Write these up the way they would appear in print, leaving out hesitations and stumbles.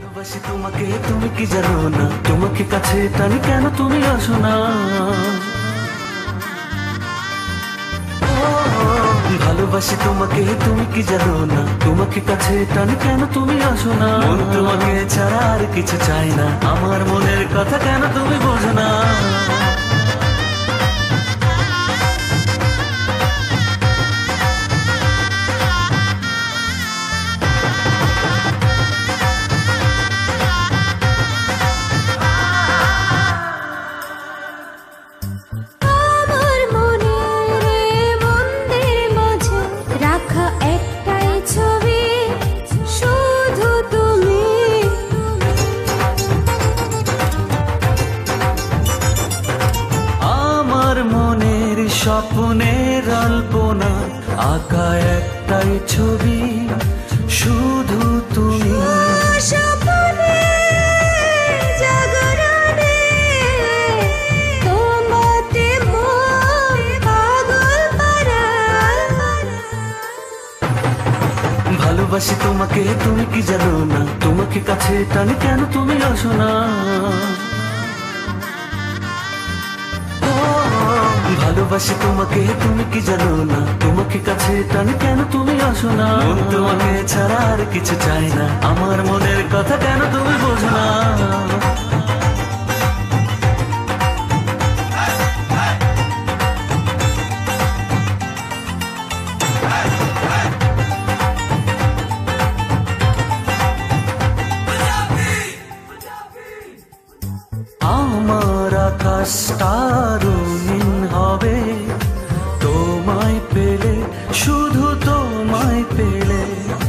ভালোবাসি তোমাকে তুমি কি জানো না, তোমাকে কাছে টানি কেন তুমি আসো না। ভালোবাসি তোমাকে তুমি কি জানো না, তোমাকে কাছে টানি কেন তুমি আসো না। মন তোমাকে ছাড়া আর কিছু চাই না, আমার মনের কথা কেন তুমি বোঝো না। স্বপ্নের আলপনা আঁকা একটাই ছবি, শুধু তুমি। স্বপ্নে জাগরণে তোমাতে মন পাগল পারা। ভালোবাসি তোমাকে তুমি কি জানো না, তোমাকে কাছে টানি কেন তুমি আসো না। ভালোবাসি তোমাকে তুমি কি জানো না, তোমাকে কাছে টানি কেন তুমি আসো না। মন তোমাকে ছাড়া আর কিছু চাই না, আমার মনের কথা কেন তুমি বোঝো না। আমার আকাশটা রঙিন হবে তোমায় পেলে, শুধু তোমায় পেলে।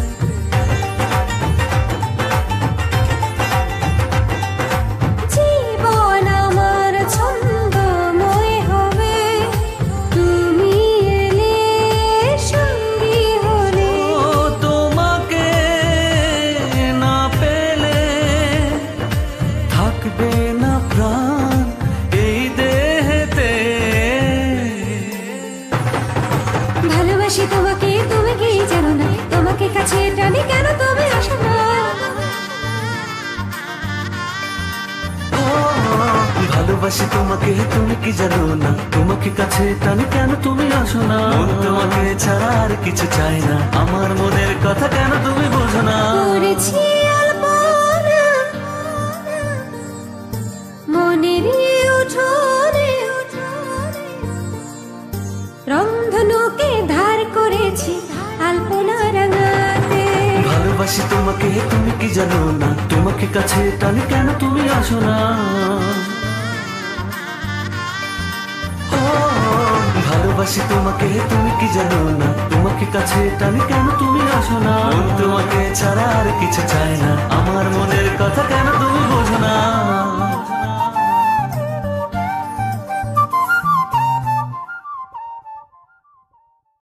জীবন আমার ছন্দময় হবে তুমি এলে, সঙ্গী হলে। তোমাকে না পেলে থাকবে না প্রাণ এই দেহেতে। ভালোবাসি তোমাকে তুমি কি জানো না, তোমাকে কাছে টানি কেন তুমি আসো না। ভালোবাসি তোমাকে তুমি কি জানো না, তোমাকে কাছে টানি কেন তুমি আসো না। মন তোমাকে ছাড়া আর কিছু চাই না, আমার মনের কথা কেন তুমি বোঝো না। রংধনুকে ধার করেছি আলপনা রাঙাতে। ভালোবাসি তোমাকে তুমি কি জানো না, তোমাকে কাছে টানি কেন তুমি আসো না। ভালোবাসি তোমাকে তুমি কি জানো না, তোমাকে কাছে টানি কেন তুমি আসো না। মন তোমাকে ছাড়া আর কিছু চাই না, আমার মনের কথা কেন তুমি বোঝো না।